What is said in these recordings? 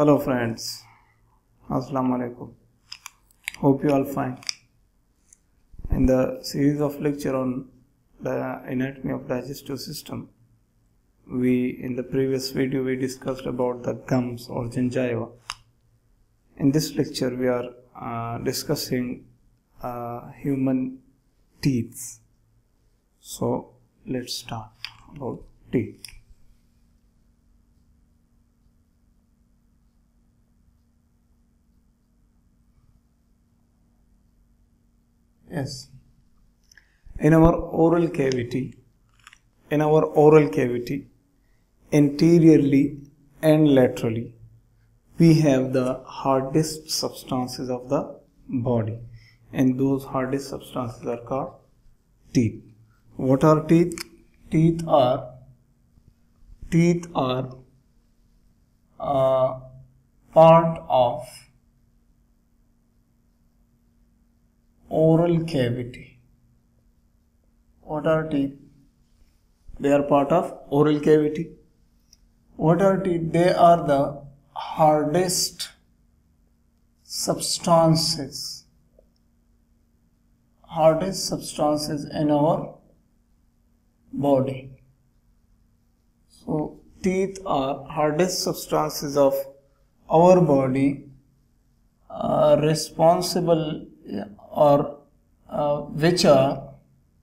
Hello friends, Assalamu alaikum. Hope you all fine. In the series of lecture on the anatomy of digestive system, in the previous video we discussed about the gums or gingiva. In this lecture we are discussing human teeth. So let's start about teeth. Yes, in our oral cavity, anteriorly and laterally, we have the hardest substances of the body, and those hardest substances are called teeth. What are teeth? Teeth are part of oral cavity. What are teeth? They are part of oral cavity. What are teeth? They are the hardest substances in our body. So teeth are hardest substances of our body, responsible or which are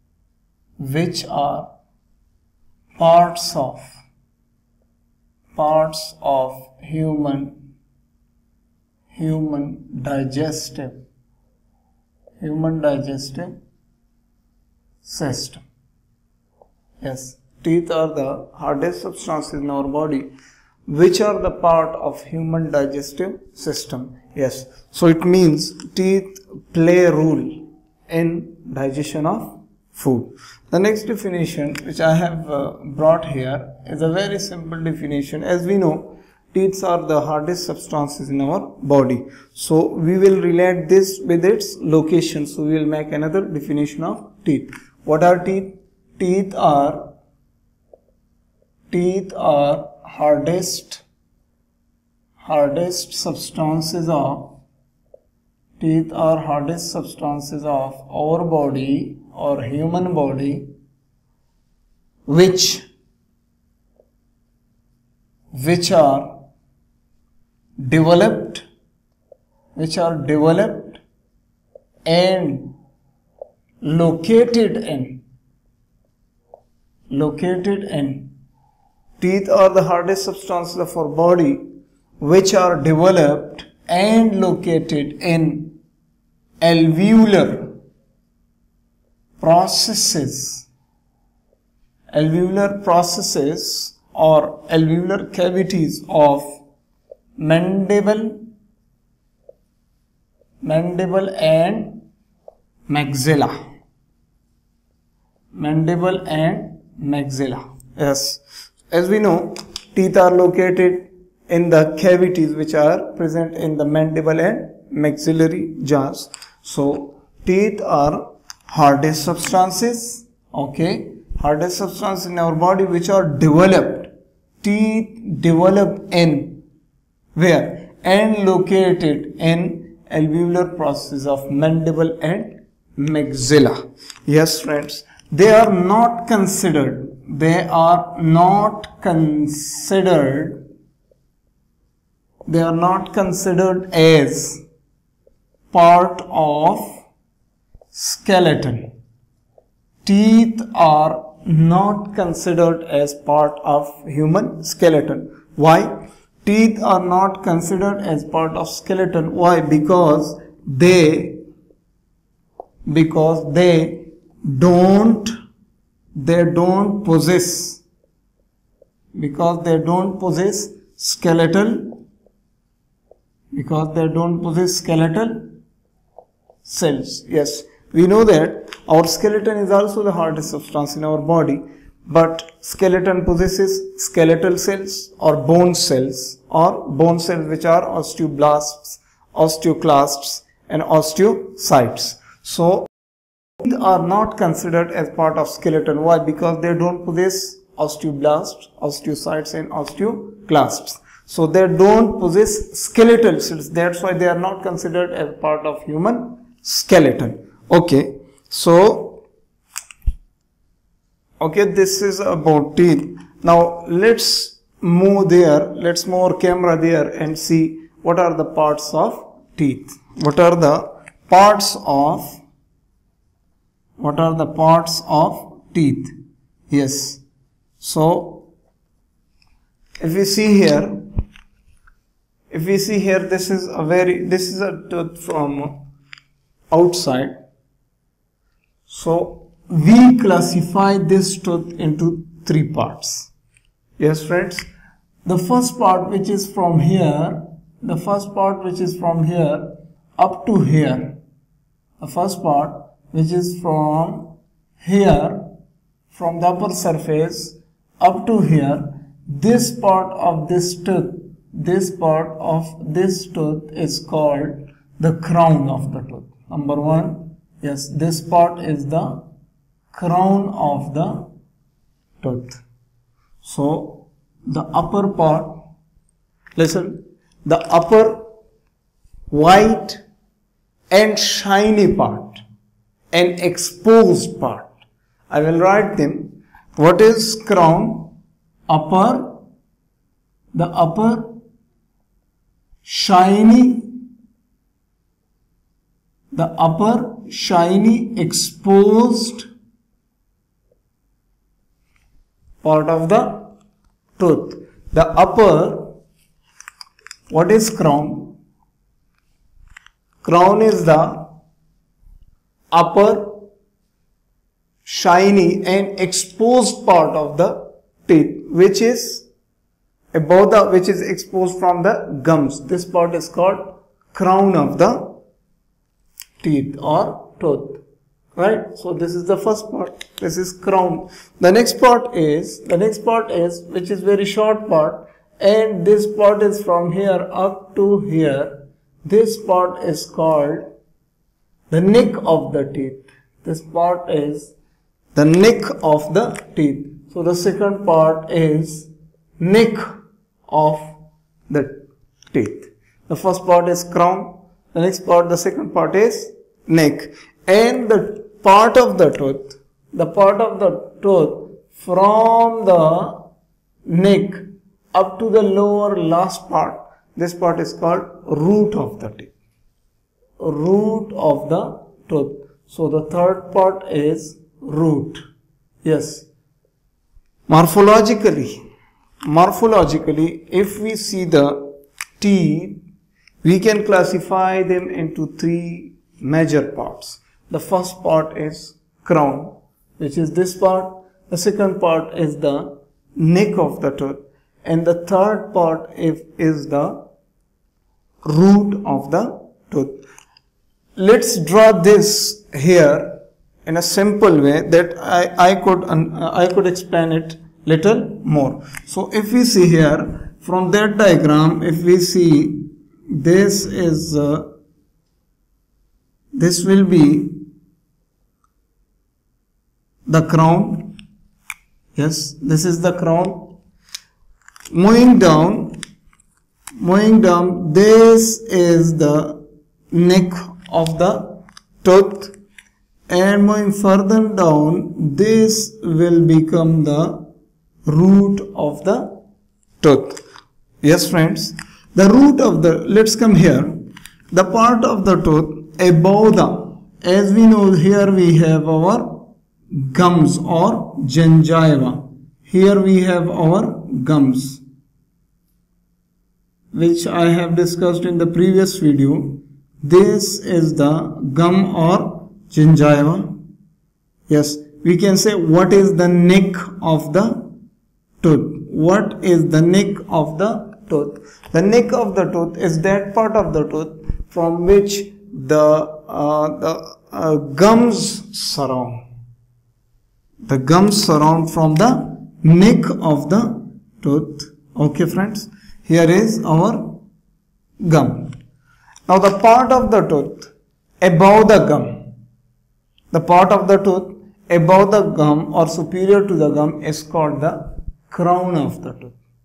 parts of human digestive system. Yes, teeth are the hardest substances in our body which are the part of human digestive system. Yes, so it means teeth play a role in digestion of food. The next definition which I have brought here is a very simple definition. As we know, teeth are the hardest substances in our body. So we will relate this with its location. So we will make another definition of teeth. What are teeth? Teeth are hardest substances of our body or human body which are developed and located in. Teeth are the hardest substances of our body which are developed and located in alveolar processes or alveolar cavities of mandible and maxilla. Yes, as we know, teeth are located in the cavities which are present in the mandible and maxillary jars. So teeth are hardest substances, hardest substances in our body which are developed. Teeth develop in where? And located in alveolar processes of mandible and maxilla. Yes friends, they are not considered as part of skeleton. Teeth are not considered as part of human skeleton. Why? Teeth are not considered as part of skeleton. Why? Because they don't possess skeletal cells. Yes, we know that our skeleton is also the hardest substance in our body, but skeleton possesses skeletal cells or bone cells which are osteoblasts, osteoclasts and osteocytes. So teeth are not considered as part of skeleton. Why? Because they don't possess osteoblasts, osteocytes and osteoclasts. So they don't possess skeletal cells. That's why they are not considered as part of human skeleton. Okay. So, okay, this is about teeth. Now let's move there. Let's move our camera there and see what are the parts of teeth. What are the parts of teeth? Yes. So if we see here, this is a tooth from outside. So we classify this tooth into three parts. Yes, friends. The first part, which is from here, up to here. The first part, which is from here, from the upper surface up to here, this part of this tooth is called the crown of the tooth. Number one, yes, this part is the crown of the tooth. So the upper part, listen, the upper white and shiny part and exposed part. I will write them. What is crown? The upper shiny exposed part of the tooth. The upper, what is crown? Crown is the upper shiny and exposed part of the teeth, which is exposed from the gums. This part is called crown of the teeth or tooth. Right? So this is the first part. This is crown. The next part is which is very short part, and this part is from here up to here. This part is called the neck of the teeth. This part is the neck of the teeth. So the second part is neck of the teeth. The first part is crown. The second part is neck. And the part of the tooth from the neck up to the lower last part, this part is called root of the teeth. Root of the tooth. So the third part is root. Yes. Morphologically, if we see the teeth, we can classify them into three major parts. The first part is crown, which is this part. The second part is the neck of the tooth. And the third part is the root of the tooth. Let's draw this here in a simple way that I could explain it little more. So if we see here from that diagram, if we see this will be the crown. Yes, this is the crown. Moving down, this is the neck of the tooth, and moving further down, this will become the root of the tooth. Yes, friends, the root of the, let's come here, the part of the tooth above the, as we know, here we have our gums or gingiva. Here we have our gums, which I have discussed in the previous video. This is the gum or gingiva. Yes, we can say what is the neck of the tooth. What is the neck of the tooth? The neck of the tooth is that part of the tooth from which the gums surround. The gums surround from the neck of the tooth. Okay, friends, here is our gum. Now the part of the tooth above the gum, or superior to the gum is called the crown of the tooth.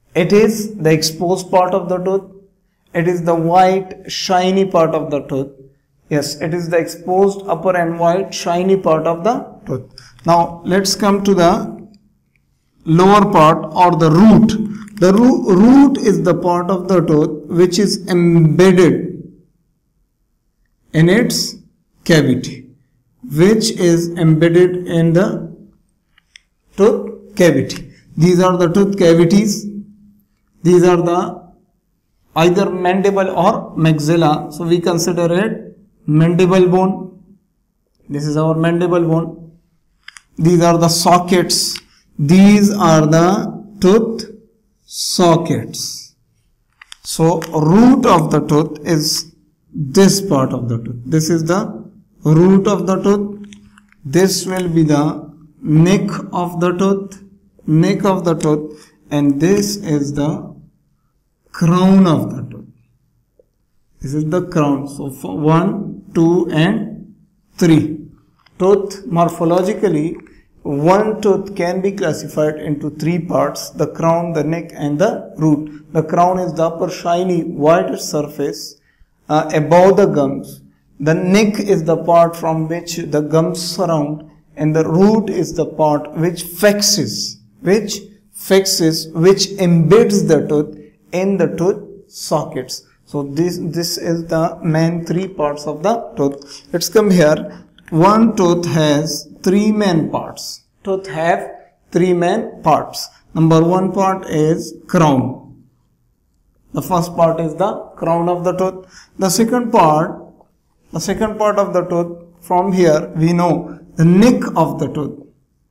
It is the exposed part of the tooth. It is the white shiny part of the tooth. Yes, it is the exposed upper and white shiny part of the tooth. Now let's come to the lower part or the root. The root is the part of the tooth which is embedded in its cavity. Which is embedded in the tooth cavity. These are the tooth cavities. These are the either mandible or maxilla. So we consider it mandible bone. This is our mandible bone. These are the sockets. These are the tooth sockets. So root of the tooth is this part of the tooth. This is the root of the tooth. This will be the neck of the tooth. Neck of the tooth. And this is the crown of the tooth. This is the crown. So for 1, 2 and 3. Tooth morphologically, one tooth can be classified into 3 parts: the crown, the neck and the root. The crown is the upper shiny white surface above the gums. The neck is the part from which the gums surround, and the root is the part which fixes, which embeds the tooth in the tooth sockets. So this is the main 3 parts of the tooth. Let's come here. One tooth has 3 main parts. Tooth have 3 main parts. Number 1 part is crown. The first part is the crown of the tooth. The second part of the tooth, from here we know the neck of the tooth.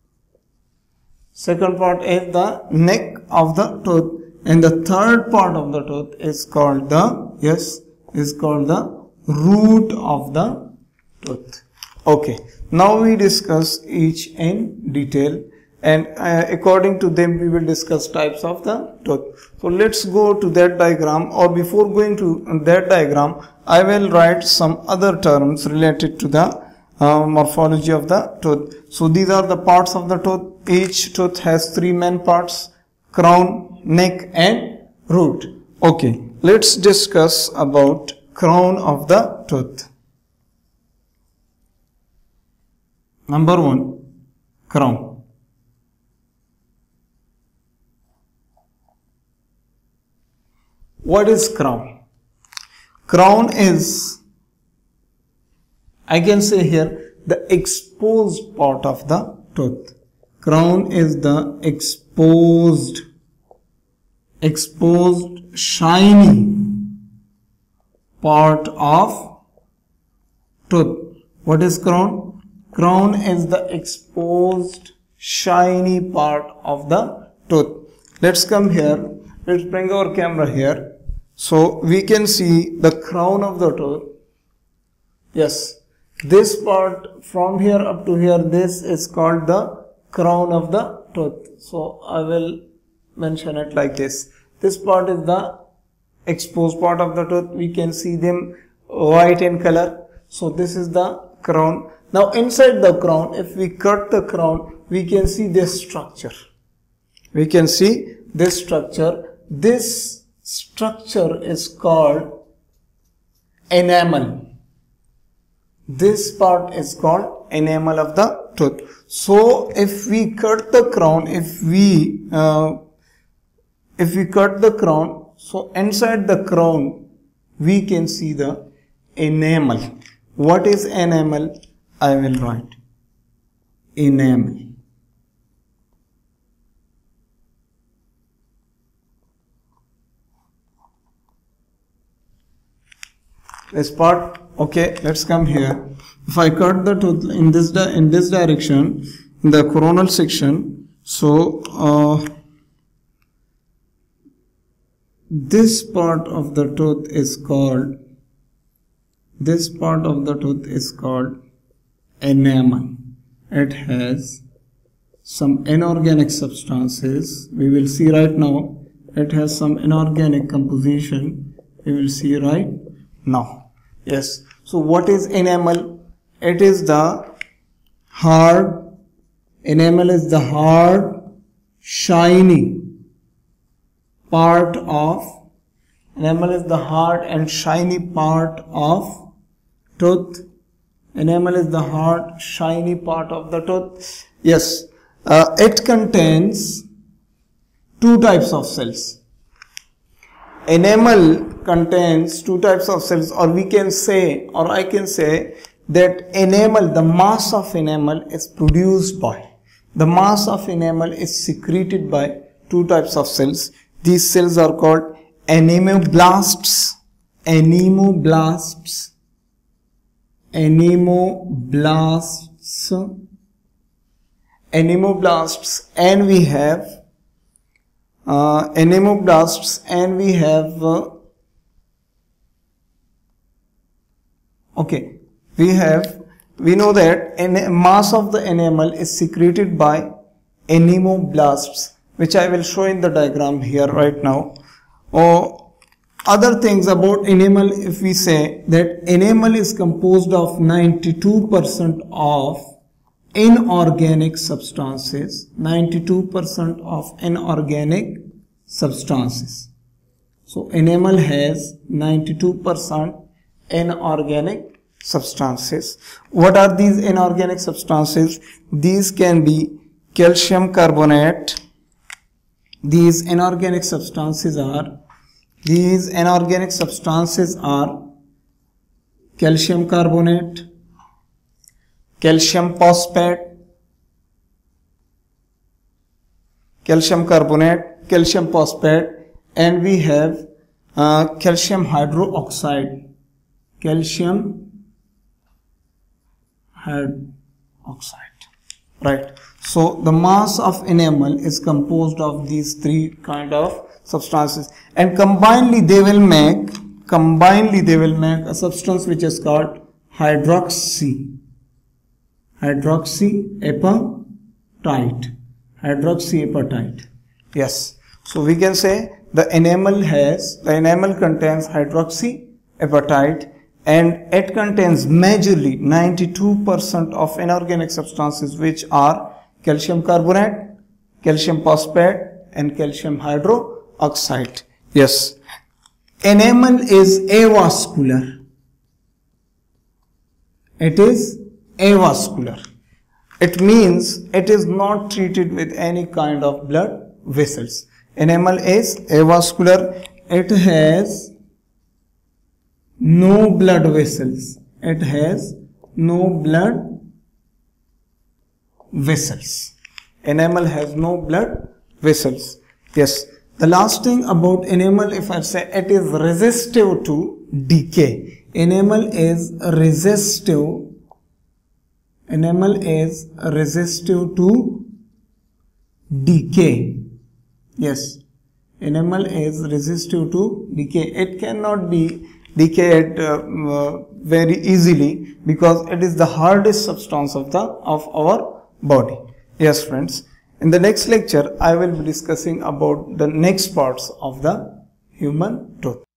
Second part is the neck of the tooth. And the third part of the tooth is called the root of the tooth. Okay, now we discuss each in detail, and according to them we will discuss types of the tooth. So let's go to that diagram, or before going to that diagram, I will write some other terms related to the morphology of the tooth. So these are the parts of the tooth. Each tooth has 3 main parts: crown, neck and root. Okay, let's discuss about crown of the tooth. Number 1, crown. What is crown? Crown is, I can say here, the exposed part of the tooth. Crown is the exposed shiny part of tooth. What is crown? Crown is the exposed shiny part of the tooth. Let's come here. Let's bring our camera here. So we can see the crown of the tooth. Yes, this part from here up to here, this is called the crown of the tooth. So I will mention it like this. This part is the exposed part of the tooth. We can see them white in color. So this is the crown. Now inside the crown, if we cut the crown, we can see this structure. We can see this structure. This structure is called enamel. This part is called enamel of the tooth. So if we cut the crown, if we cut the crown, so inside the crown we can see the enamel. What is enamel? I will write enamel. This part, okay, let's come here. If I cut the tooth in this direction, in the coronal section, so this part of the tooth is called enamel. It has some inorganic substances. We will see right now. It has some inorganic composition. We will see right now. Yes. So what is enamel? It is the hard, shiny part of, enamel is the hard and shiny part of tooth. Enamel is the hard, shiny part of the tooth. Yes, it contains two types of cells. Enamel contains two types of cells, or we can say, or I can say that enamel, the mass of enamel is produced by, the mass of enamel is secreted by two types of cells. These cells are called anemoblasts, anemoblasts, anemoblasts, and we have anemoblasts, and we have we know that mass of the enamel is secreted by anemoblasts, which I will show in the diagram here right now. Other things about enamel, if we say that enamel is composed of 92% of inorganic substances, 92% of inorganic substances. So enamel has 92% inorganic substances. What are these inorganic substances? These can be calcium carbonate. These inorganic substances are calcium carbonate, calcium phosphate, calcium carbonate, calcium phosphate, and we have calcium hydroxide, calcium hydroxide, right? So the mass of enamel is composed of these three kind of substances, and combinedly they will make a substance which is called hydroxyapatite. Yes, so we can say the enamel contains hydroxyapatite, and it contains majorly 92% of inorganic substances, which are calcium carbonate, calcium phosphate, and calcium hydroxide. Yes, enamel is avascular. It is avascular. It means it is not treated with any kind of blood vessels. Enamel is avascular. It has no blood vessels. It has no blood vessels. Enamel has no blood vessels. Yes. The last thing about enamel, if I say, it is resistive to decay. Enamel is resistive. Enamel is resistive to decay. Yes. Enamel is resistive to decay. It cannot be decayed very easily because it is the hardest substance of our body. Yes, friends. In the next lecture, I will be discussing about the next parts of the human tooth.